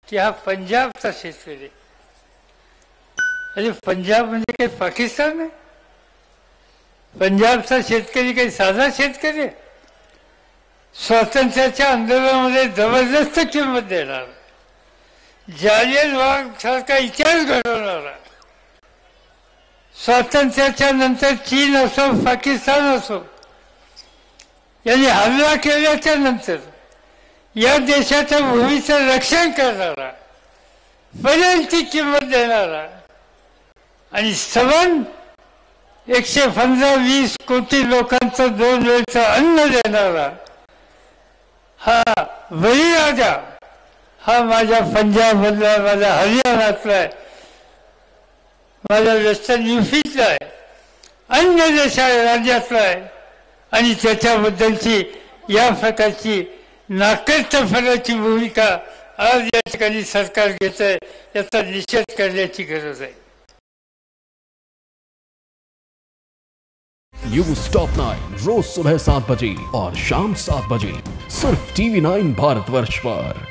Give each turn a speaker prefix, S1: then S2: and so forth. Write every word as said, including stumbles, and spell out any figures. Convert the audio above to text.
S1: की हा पंजाबचा शेतकरी. अरे पंजाब म्हणजे काही पाकिस्तान आहे? पंजाबचा शेतकरी काही साधा शेतकरी आहे? स्वातंत्र्याच्या आंदोलनामध्ये जबरदस्त किंमत देणार, जालियनवाला सारखा इतिहास घडवणारा, स्वातंत्र्याच्या नंतर चीन असो पाकिस्तान असो यांनी हल्ला केल्याच्या नंतर या देशाच्या भूमीचं रक्षण करणारा, पर्यंतची किंमत देणारा आणि सबन एकशे पंधरा वीस कोटी लोकांचं दोन वेळचं अन्न देणारा हा बळीराजा हा माझ्या पंजाबमधला, माझ्या हरियाणातला आहे, माझ्या वेस्टर्न युपीतला आहे, अन्य देशा राज्यातला आहे आणि त्याच्याबद्दलची या प्रकारची नाकर्तपणाची भूमिका आज या ठिकाणी सरकार घेत आहे, याचा निषेध करण्याची गरज आहे.
S2: न्यूज टॉप नाइन रोज सुबह सात बजे और शाम सात बजे सिर्फ टीवी नाइन भारतवर्ष पर.